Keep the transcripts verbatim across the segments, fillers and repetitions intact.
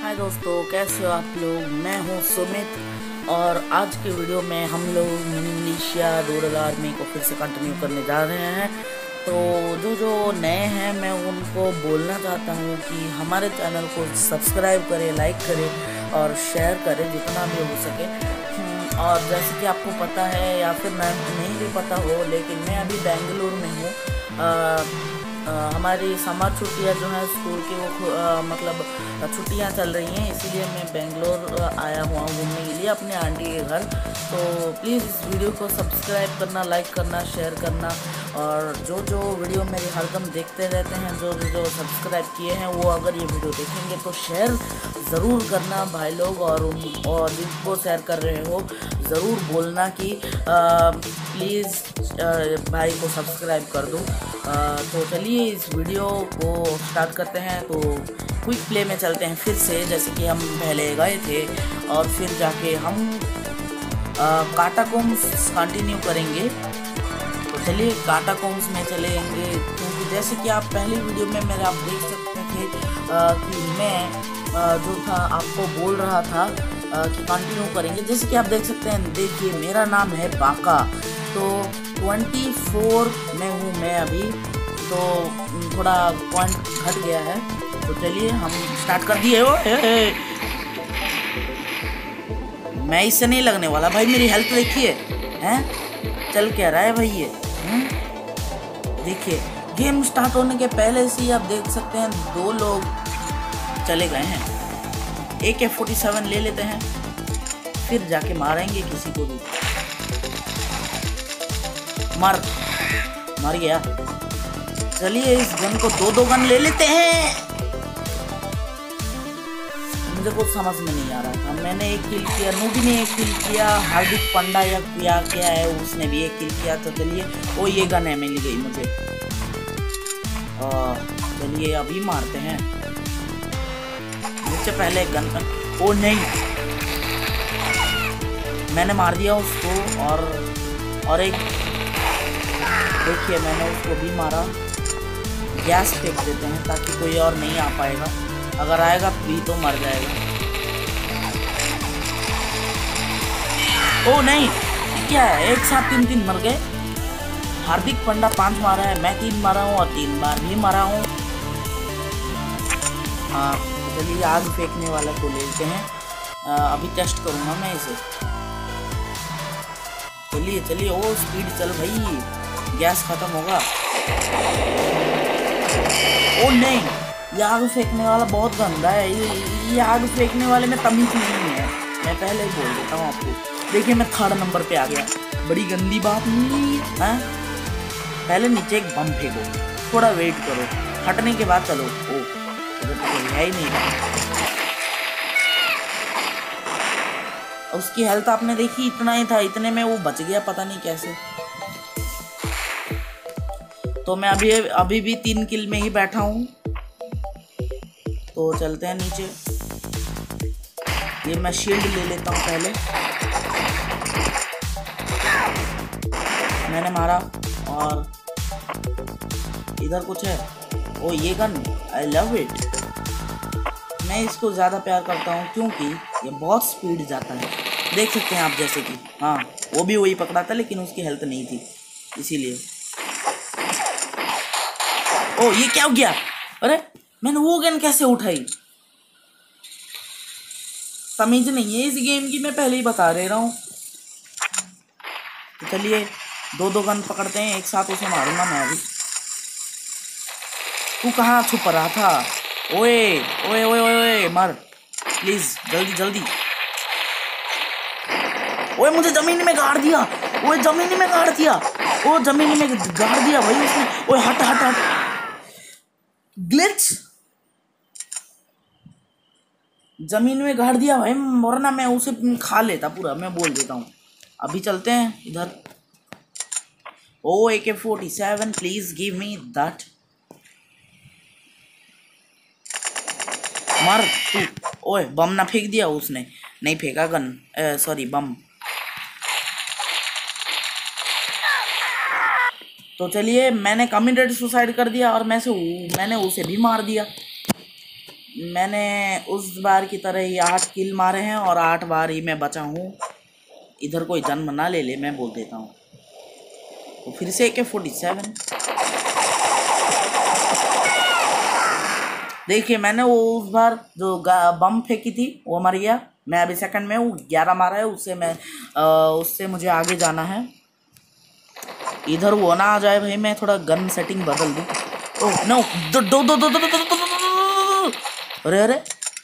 हाय दोस्तों, कैसे हो आप लोग। मैं हूं सुमित और आज के वीडियो में हम लोग मिनी मिलिशिया रूरल आर्मी को फिर से कंटिन्यू करने जा रहे हैं। तो जो जो नए हैं मैं उनको बोलना चाहता हूं कि हमारे चैनल को सब्सक्राइब करें, लाइक करें और शेयर करें जितना भी हो सके। और जैसे कि आपको पता है या फिर नहीं भी पता हो, लेकिन मैं अभी बेंगलुरु में हूँ। आ, हमारी समर छुट्टियां जो है स्कूल की वो आ, मतलब छुट्टियां चल रही हैं, इसीलिए मैं बेंगलोर आया हुआ हूँ घूमने के लिए अपने आंटी के घर। तो प्लीज़ इस वीडियो को सब्सक्राइब करना, लाइक करना, शेयर करना। और जो जो वीडियो मेरे हरदम देखते रहते हैं, जो जो सब्सक्राइब किए हैं, वो अगर ये वीडियो देखेंगे तो शेयर ज़रूर करना भाई लोग। और उन और जिनको शेयर कर रहे हो ज़रूर बोलना कि प्लीज़ भाई को सब्सक्राइब कर दो। तो चलिए इस वीडियो को स्टार्ट करते हैं। तो क्विक प्ले में चलते हैं फिर से, जैसे कि हम पहले गए थे और फिर जाके हम काटाकोम्स कंटिन्यू करेंगे। तो चलिए काटाकोम्स में चलेंगे, क्योंकि जैसे कि आप पहले वीडियो में मेरे आप देख सकते थे आ, कि मैं आ, जो था आपको बोल रहा था आ, कि कंटिन्यू करेंगे। जैसे कि आप देख सकते हैं, देखिए मेरा नाम है बाका। तो चौबीस में हूँ मैं अभी, तो थोड़ा पॉइंट घट गया है। तो चलिए हम स्टार्ट कर दिए। हो मैं इससे नहीं लगने वाला भाई, मेरी हेल्थ देखिए हैं, चल क्या रहा है भाई ये। देखिए गेम स्टार्ट होने के पहले से ही आप देख सकते हैं दो लोग चले गए हैं। ए के फोर्टी सेवन ले लेते हैं, फिर जाके मारेंगे किसी को भी। मर मर गया। चलिए इस गन को दो दो गन ले लेते हैं। मुझे कुछ समझ में नहीं आ रहा था। मैंने एक किल किया, नूबी ने एक किल किया, हार्दिक पंडा या क्या क्या है उसने भी एक किल किया। तो चलिए वो ये गन है मिल गई मुझे। चलिए अभी मारते हैं। मुझसे पहले एक गन पर ओ नहीं, मैंने मार दिया उसको। और और एक देखिए मैंने उसको भी मारा। गैस फेंक देते हैं ताकि कोई और नहीं आ पाएगा, अगर आएगा भी तो मर जाएगा। ओ नहीं, क्या है, एक साथ तीन तीन मर गए। हार्दिक पंडा पांच मारा है, मैं तीन मारा हूँ और तीन बार भी मारा हूँ। हाँ चलिए आग फेंकने वाला को लेते हैं। आ, अभी टेस्ट करूँगा मैं इसे। चलिए चलिए ओ स्पीड चल भाई, गैस खत्म होगा। ओ नहीं, ये आग फेंकने वाला बहुत गंदा है। ये ये आग फेंकने वाले में तमीज नहीं है, मैं पहले ही बोल देता हूँ आपको। देखिए मैं थर्ड नंबर पे आ गया, बड़ी गंदी बात नहीं है। पहले नीचे एक बम फेंको, थोड़ा वेट करो, हटने के बाद चलो। ओ है ही नहीं। उसकी हेल्थ आपने देखी, इतना ही था, इतने में वो बच गया, पता नहीं कैसे। तो मैं अभी अभी भी तीन किल में ही बैठा हूँ। तो चलते हैं नीचे। ये मैं शील्ड ले लेता हूँ पहले। मैंने मारा और इधर कुछ है। ओ ये गन, आई लव इट। मैं इसको ज़्यादा प्यार करता हूँ क्योंकि ये बहुत स्पीड जाता है। देख सकते हैं आप, जैसे कि हाँ वो भी वही पकड़ा था लेकिन उसकी हेल्थ नहीं थी, इसीलिए। ओ ये क्या हो गया, अरे मैंने वो गन कैसे उठाई, तमीज नहीं है इस गेम की, मैं पहले ही बता दे रहा हूँ। तो चलिए दो दो गन पकड़ते हैं, एक साथ उसे मारूंगा मैं अभी। तू कहाँ छुप रहा था? ओए ओए ओए ओए मर प्लीज, जल्दी जल्दी। ओए मुझे जमीन में गाड़ दिया, ओए जमीन में गाड़ दिया, ओ जमीन में गाड़ दिया भाई उसने। ओए हट हट हट, ग्लिच, जमीन में गाड़ दिया भाई, वरना मैं उसे खा लेता पूरा, मैं बोल देता हूँ। अभी चलते हैं इधर। ओ A K forty seven please give me that. मर तू। ओए बम ना फेंक दिया उसने, नहीं फेंका गन, सॉरी बम। तो चलिए मैंने कमिटेड सुसाइड कर दिया और मैं से मैंने उसे भी मार दिया। मैंने उस बार की तरह ही आठ किल मारे हैं और आठ बार ही मैं बचा हूँ। इधर कोई जन्म ना ले ले, मैं बोल देता हूँ। तो फिर से ए के फोर्टी सेवन। देखिए मैंने वो उस बार जो बम फेंकी थी वो मर गया। मैं अभी सेकंड में हूँ, ग्यारह मारा है उससे। मैं आ, उससे मुझे आगे जाना है। इधर वो ना आ जाए भाई, मैं थोड़ा गन सेटिंग बदल दूँ। ओह नो, दो दो दो दो दो दो। अरे अरे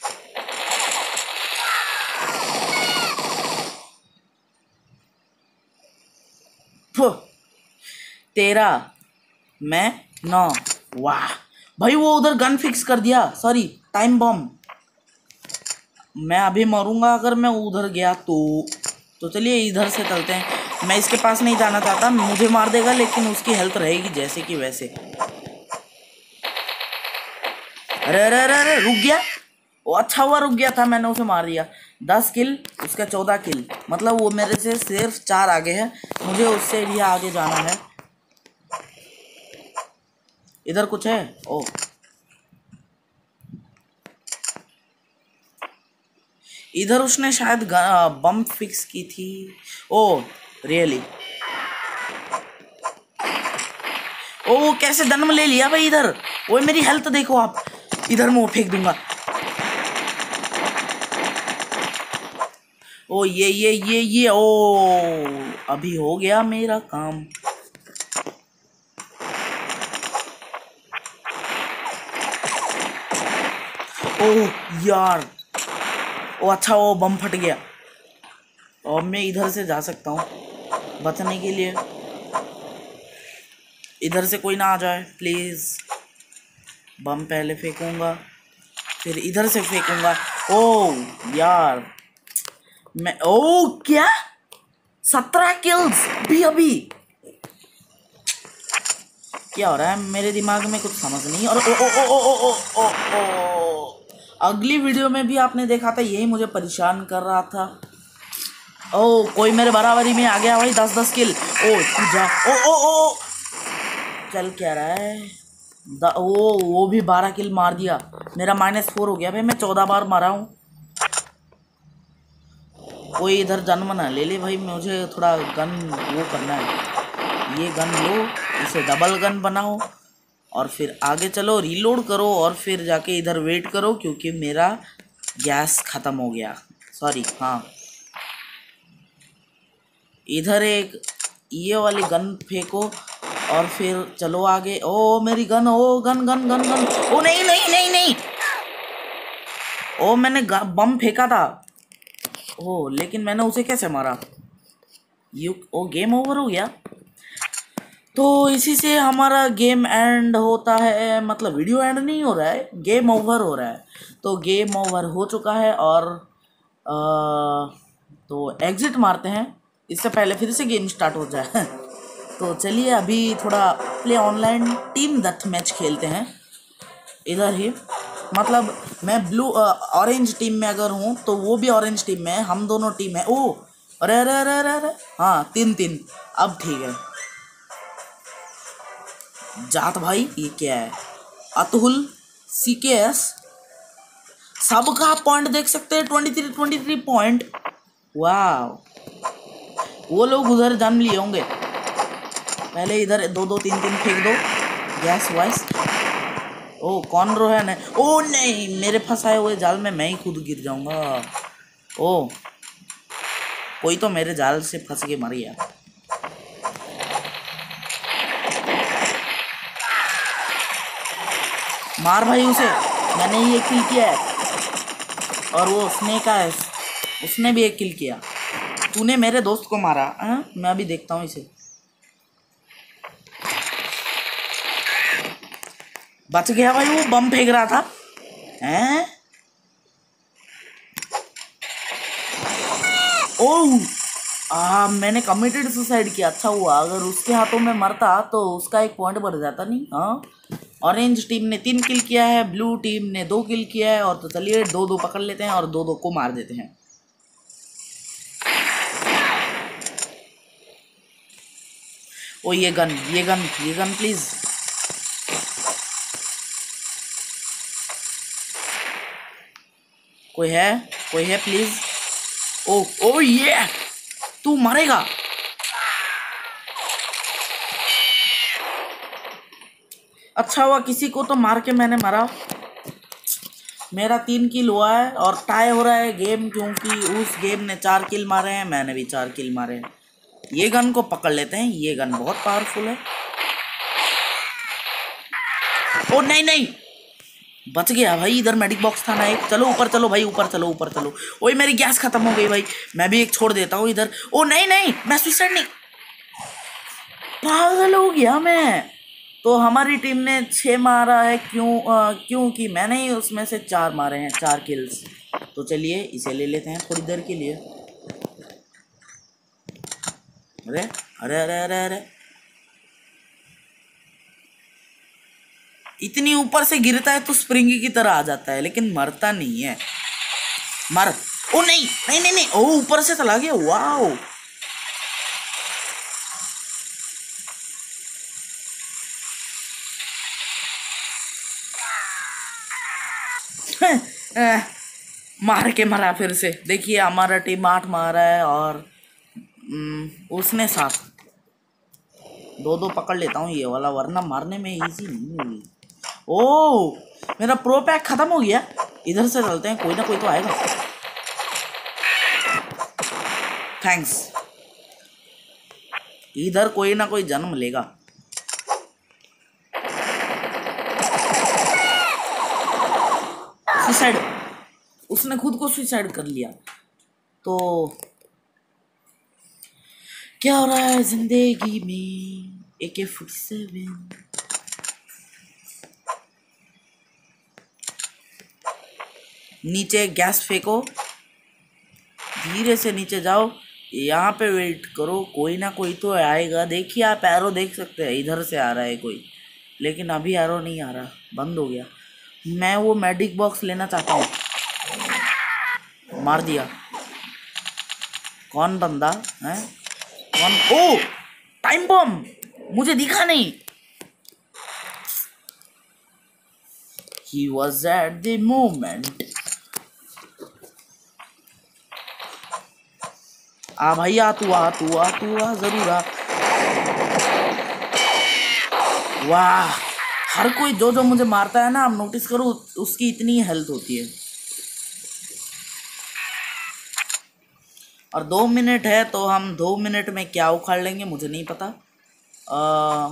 तेरह, मैं नौ। वाह भाई, वो उधर गन फिक्स कर दिया। Sorry, time bomb. मैं अभी मरूंगा अगर मैं उधर गया तो। तो चलिए इधर से चलते हैं। मैं इसके पास नहीं जाना चाहता, मुझे मार देगा लेकिन उसकी हेल्थ रहेगी जैसे कि वैसे। अरे अरे अरे अरे रुक गया। वो अच्छा हुआ रुक गया था, मैंने उसे मार दिया। दस किल, उसका चौदह किल। मतलब वो मेरे से सिर्फ चार आगे है, मुझे उससे भी आगे जाना है। इधर कुछ है? ओ इधर उसने शायद बम फिक्स की थी। Oh really? ओ वो कैसे जन्म ले लिया भाई इधर। वो मेरी हेल्थ देखो आप। इधर मैं वो फेंक दूंगा। ओ ये ये ये ये ओ अभी हो गया मेरा काम। ओ यार, ओ अच्छा वो बम फट गया। और मैं इधर से जा सकता हूँ बचने के लिए। इधर से कोई ना आ जाए प्लीज। बम पहले फेंकूंगा, फिर इधर से फेंकूंगा। ओ यार मैं, ओ क्या सत्रह किल्स भी अभी? क्या हो रहा है मेरे दिमाग में, कुछ समझ नहीं। और ओ ओ ओ ओ ओ ओ ओ ओ अगली वीडियो में भी आपने देखा था, यही मुझे परेशान कर रहा था। ओ कोई मेरे बराबरी में आ गया भाई, दस दस किल। ओ जा, ओ ओ ओ चल क्या रहा है। द, वो वो भी बारह किल मार दिया। मेरा माइनस फोर हो गया भाई, मैं चौदह बार मारा हूँ। कोई इधर जन्म ना ले ले भाई, मुझे थोड़ा गन वो करना है। ये गन लो, इसे डबल गन बनाओ और फिर आगे चलो, रीलोड करो और फिर जाके इधर वेट करो क्योंकि मेरा गैस ख़त्म हो गया। सॉरी, हाँ इधर एक ये वाली गन फेंको और फिर चलो आगे। ओ मेरी गन, ओ गन गन गन गन। ओ नहीं नहीं नहीं नहीं, ओ मैंने बम फेंका था। ओ लेकिन मैंने उसे कैसे मारा? यू ओ गेम ओवर हो गया। तो इसी से हमारा गेम एंड होता है, मतलब वीडियो एंड नहीं हो रहा है, गेम ओवर हो रहा है। तो गेम ओवर हो चुका है और आ, तो एग्जिट मारते हैं, इससे पहले फिर से गेम स्टार्ट हो जाए। तो चलिए अभी थोड़ा play online team death match खेलते हैं इधर ही। मतलब मैं ब्लू ऑरेंज टीम में अगर हूँ तो वो भी ऑरेंज टीम में है, हम दोनों टीम है। ओ अरे अरे अरे अरे अरे हाँ, तीन तीन। अब ठीक है। जात भाई ये क्या है? अतुल, सी के एस, सबका आप पॉइंट देख सकते हैं, twenty three twenty three point. वाह, वो लोग उधर जन्म लिए होंगे। पहले इधर दो दो तीन तीन फेंक दो गैस वाइस। ओ कौन रो है? नहीं, ओ नहीं, मेरे फंसाए हुए जाल में मैं ही खुद गिर जाऊंगा। ओ कोई तो मेरे जाल से फंस के मर गया। मार भाई उसे, मैंने ही एक किल किया है और वो स्नेक है, उसने भी एक किल किया। तूने मेरे दोस्त को मारा है? मैं अभी देखता हूँ इसे। बच गया भाई, वो बम फेंक रहा था। हैं? ओह आ, मैंने कमिटेड सुसाइड किया। अच्छा हुआ, अगर उसके हाथों में मरता तो उसका एक पॉइंट बढ़ जाता नहीं। हाँ, ऑरेंज टीम ने तीन किल किया है, ब्लू टीम ने दो किल किया है। और तो चलिए दो दो पकड़ लेते हैं और दो दो को मार देते हैं। ओ ये गन, ये गन, ये गन प्लीज। कोई है, कोई है प्लीज। ओ ओ ये तू मरेगा। अच्छा हुआ किसी को तो मार के मैंने मारा। मेरा तीन किल हुआ है और टाई हो रहा है गेम, क्योंकि उस गेम ने चार किल मारे हैं, मैंने भी चार किल मारे हैं। ये गन को पकड़ लेते हैं, ये गन बहुत पावरफुल है। ओ नहीं नहीं, बच गया भाई। इधर मेडिक बॉक्स था ना एक। चलो ऊपर चलो भाई, ऊपर चलो, ऊपर चलो। ओए मेरी गैस खत्म हो गई भाई, मैं भी एक छोड़ देता हूँ इधर। ओ नहीं नहीं, मैं सुसाइड नहीं, पागल हो गया मैं। तो हमारी टीम ने छः मारा है, क्यों? क्योंकि मैंने ही उसमें से चार मारे हैं, चार किल्स। तो चलिए इसे ले लेते हैं थोड़ी देर के लिए। अरे अरे अरे अरे अरे, इतनी ऊपर से गिरता है तो स्प्रिंगी की तरह आ जाता है, लेकिन मरता नहीं है। मर। ओ नहीं नहीं नहीं नहीं, ओ ऊपर से चला गया। वाओ, मार के मरा फिर से। देखिए हमारा टीम आठ मारा है और उसने सात। दो दो पकड़ लेता हूँ ये वाला, वरना मारने में इजी नहीं होगी। ओ मेरा प्रो पैक खत्म हो गया। इधर से चलते हैं, कोई ना कोई तो आएगा। थैंक्स, इधर कोई ना कोई जन्म लेगा। सुसाइड, उसने खुद को सुसाइड कर लिया। तो क्या हो रहा है जिंदगी में? ए के फोर्टी सेवन। नीचे गैस फेंको, धीरे से नीचे जाओ, यहाँ पे वेट करो, कोई ना कोई तो आएगा। देखिए आप एरो देख सकते हैं, इधर से आ रहा है कोई, लेकिन अभी एरो नहीं आ रहा, बंद हो गया। मैं वो मेडिक बॉक्स लेना चाहता हूँ। मार दिया। कौन बंदा है? कौन? ओ टाइम बम, मुझे दिखा नहीं। He was at the moment. आ भाई आ, तू आ तू आ तू आ जरूर आ। वाह, हर कोई जो जो मुझे मारता है ना, आप नोटिस करो, उसकी इतनी हेल्थ होती है। और दो मिनट है, तो हम दो मिनट में क्या उखाड़ लेंगे मुझे नहीं पता। आ,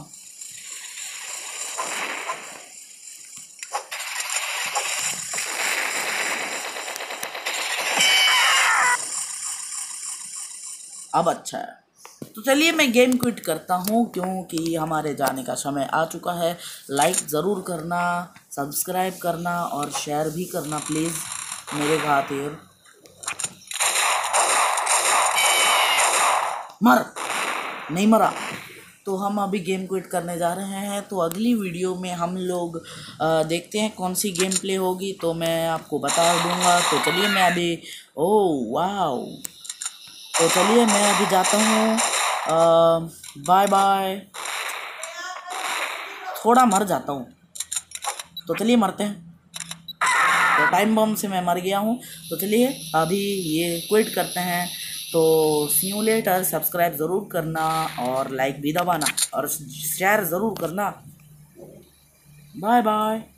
अब अच्छा है। तो चलिए मैं गेम क्विट करता हूँ, क्योंकि हमारे जाने का समय आ चुका है। लाइक ज़रूर करना, सब्सक्राइब करना और शेयर भी करना प्लीज़ मेरे खातिर। मर, नहीं मरा। तो हम अभी गेम क्विट करने जा रहे हैं। तो अगली वीडियो में हम लोग देखते हैं कौन सी गेम प्ले होगी, तो मैं आपको बता दूंगा। तो चलिए मैं अभी, ओह वाह, तो चलिए मैं अभी जाता हूँ। Bye bye. थोड़ा मर जाता हूँ, तो चलिए मरते हैं। तो टाइम बम से मैं मर गया हूँ। तो चलिए अभी ये क्विट करते हैं। तो सी यू लेटर। सब्सक्राइब ज़रूर करना और लाइक भी दबाना और शेयर ज़रूर करना। Bye bye.